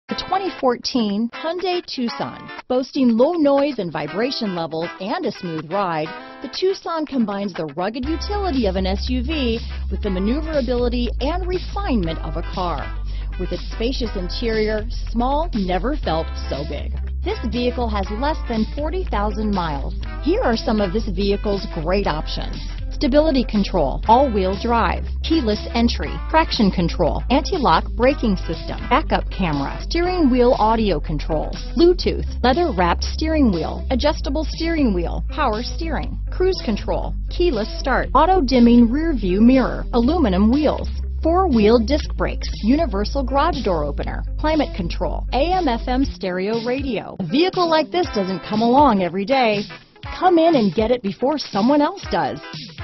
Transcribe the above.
The 2014 Hyundai Tucson. Boasting low noise and vibration levels and a smooth ride, the Tucson combines the rugged utility of an SUV with the maneuverability and refinement of a car. With its spacious interior, small never felt so big. This vehicle has less than 40,000 miles. Here are some of this vehicle's great options: stability control, all-wheel drive, keyless entry, traction control, anti-lock braking system, backup camera, steering wheel audio controls, Bluetooth, leather-wrapped steering wheel, adjustable steering wheel, power steering, cruise control, keyless start, auto-dimming rear-view mirror, aluminum wheels, four-wheel disc brakes, universal garage door opener, climate control, AM/FM stereo radio. A vehicle like this doesn't come along every day. Come in and get it before someone else does.